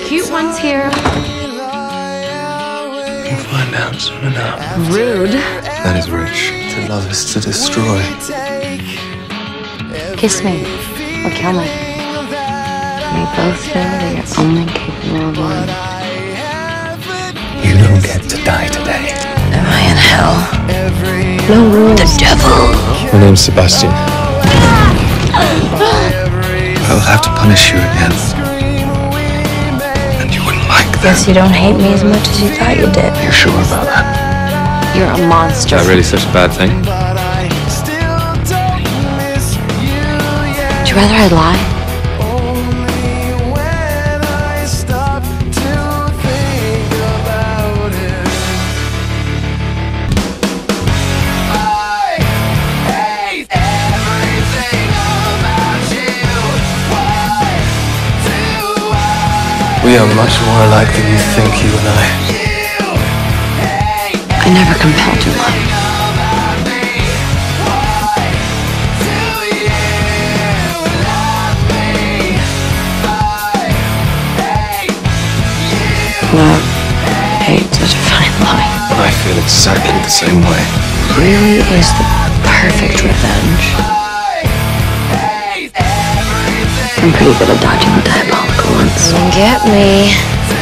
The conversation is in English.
cute ones here. We'll find out soon enough. Rude. That is rich. To love is to destroy. Kiss me or kill me. We both know that you're only capable of one. You don't get to die today. Am I in hell? No rules. The devil. My name's Sebastian. I will have to punish you again. And you wouldn't like that. Guess you don't hate me as much as you thought you did. You're sure about that? You're a monster. Is that really such a bad thing? Would you rather I lie? We are much more alike than you think, you and I. I never compelled your love. Love, hate, such a fine line. I feel exactly the same way. Really is the perfect revenge. I'm pretty good at dodging the diabolical ones. Get me.